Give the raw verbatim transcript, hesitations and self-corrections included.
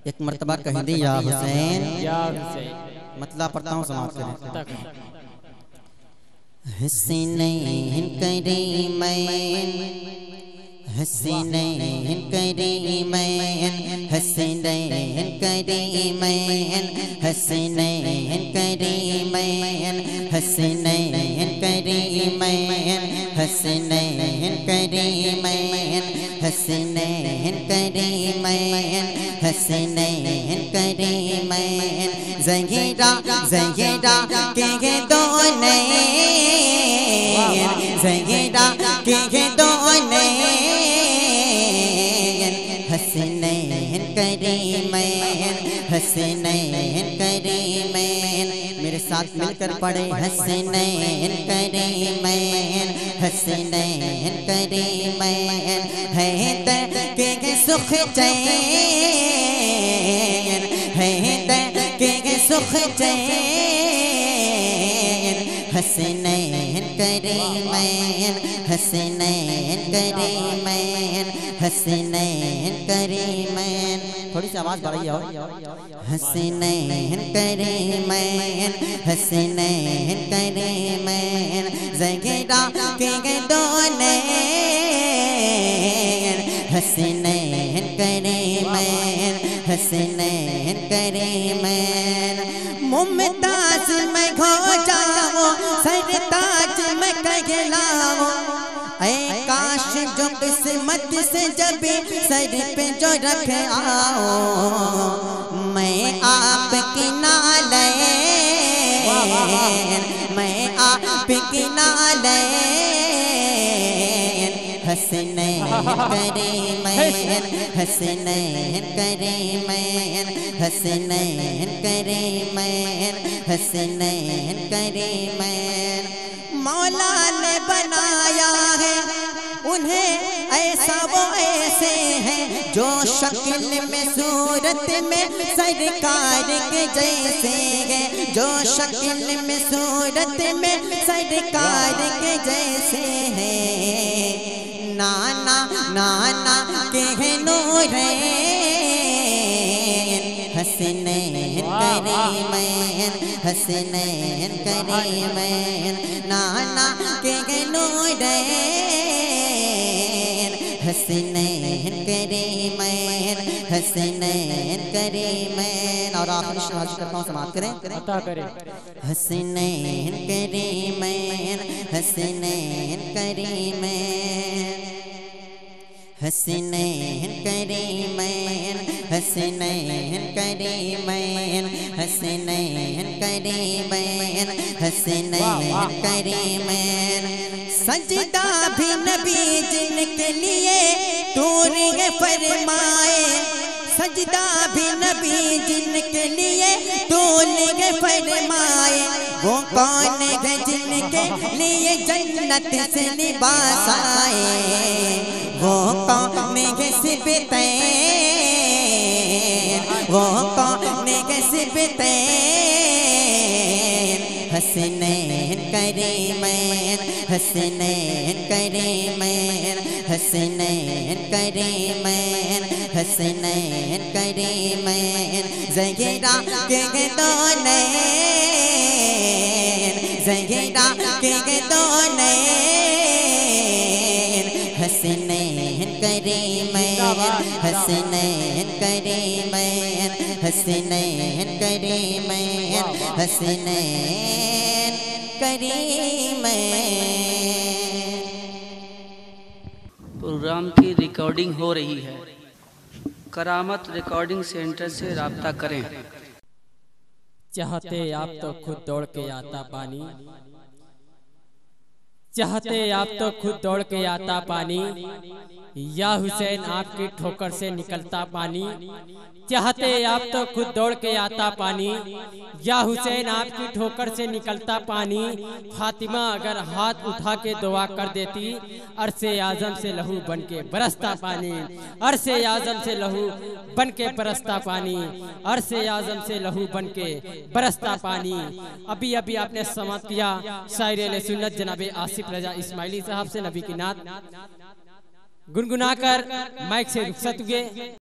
एक मर्तबा कह दी या हुसैन, या हुसैन, मतलब पढ़ता हूँ समाप्त करें। हसीनैन करीमैन, हसीनैन करीमैन, हसीनैन करीमैन, हसीनैन करीमैन, हसीनैन करीमैन, हसीनैन करीमैन, हसीनैन करीमैन, हसीनैन करीमैन, ज़हीरा ज़हीरा के दो नैन, ज़हीरा के दो नैन, हसीनैन करीमैन, हसीनैन करीमैन। मेरे साथ मिलकर पढ़े हसीनैन करीमैन, हसीनैन करीमैन, है दर के सुख चैन, है दर के सुख चैन, हसीनैन करीमैन, हसीनैन करीमैन, हसीनैन करीमैन। थोड़ी सी आवाज बढ़ाइए और। हसीनैन करीमैन, हसीनैन करीमैन, ज़हीरा के दो नैन, हसीनैन करीमैन, हसीनैन करीमैन। मुमताज मैं खो जाऊं, सरताज मैं कहलाऊं, ऐ काश जो किस्मत से जब सर पे जो रख आओ, मैं आपकी नालैन, मैं आपकी नालैन, हसीनैन करीमैन, हसीनैन करीमैन, हसीनैन करीमैन, हसीनैन करीमैन। मौला ने बनाया है उन्हें ऐसा वो ऐसे हैं, जो शक्ल में सूरत में सरकार के जैसे हैं, जो शक्ल में सूरत में सरकार के जैसे हैं। नाना नाना के नूरैन, हसीनैन करीमैन, हसीनैन करीमैन, नाना के नूरैन, हसीनैन करीमैन, हसीनैन करीमैन। और आखिरी शहादत करता हूँ, समाप्त करें। अता करें। हसीनैन करीमैन, हसीनैन करीमैन, हसीनैन करीमैन, हसीनैन करीमैन, हसीनैन करीमैन, हसीनैन करीमैन। सजदा भी नबी जिनके लिए तूर फरमाए, सजदा भी नबी जिनके लिए तूल फरमाए, वो कौन है जिनके लिए जन्नत से लिबास आए, वो कौन है सिबतैन, वो कौन है सिबतैन, हसीनैन करीमैन, हसीनैन करीमैन, हसीनैन करीमैन, हसीनैन करीमैन, ज़हीरा के दो नैन, ज़हीरा के दो नैन, हसीनैन करीमैन, हसीनैन करीमैन, हसीनैन करीमैन, हसीनैन करीमैन। प्रोग्राम की रिकॉर्डिंग हो रही है। करामत रिकॉर्डिंग सेंटर से राब्ता करें। चाहते आप तो खुद दौड़ के आता पानी, चाहते आप तो खुद दौड़ के आता पानी, या हुसैन आपकी ठोकर से निकलता पानी। चाहते आप तो खुद दौड़ के आता पानी, या हुसैन आपकी ठोकर से निकलता पानी। फातिमा अगर हाथ उठा के दुआ कर देती, अरसे आजम से लहू बन के बरसता पानी, अरसे आजम से लहू बन के बरसता पानी, अरसे आजम से लहू बन के बरसता पानी। अभी अभी आपने समाप्त किया शायर सुन्नत जनाबे आसिफ रजा इस्माइली साहब से नबी की नात गुनगुनाकर माइक से रुखसत हुए।